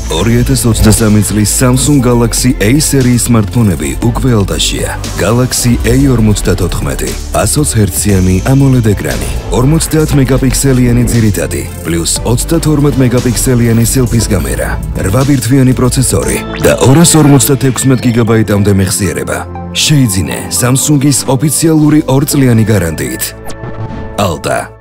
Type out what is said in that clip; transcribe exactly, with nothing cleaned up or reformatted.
ორი ათას ოცდასამი წლის Samsung Galaxy A სერიის smartphone-ები უკვე ალდაშია. Galaxy A ორმოცდათოთხმეტი, ათას ჰერციანი AMOLED ეკრანი, ორმოცდაათ მეგაპიქსელიანი ძირითადი, პლუს ოცდათორმეტ მეგაპიქსელიანი selfies კამერა, რვა ბირთვიანი პროცესორი და ორას ორმოცდაექვსმეტ გიგაბაიტამდე მეხსიერება. შეიძინე Samsung-ის ოფიციალური ორ წლიანი გარანტიით. Alta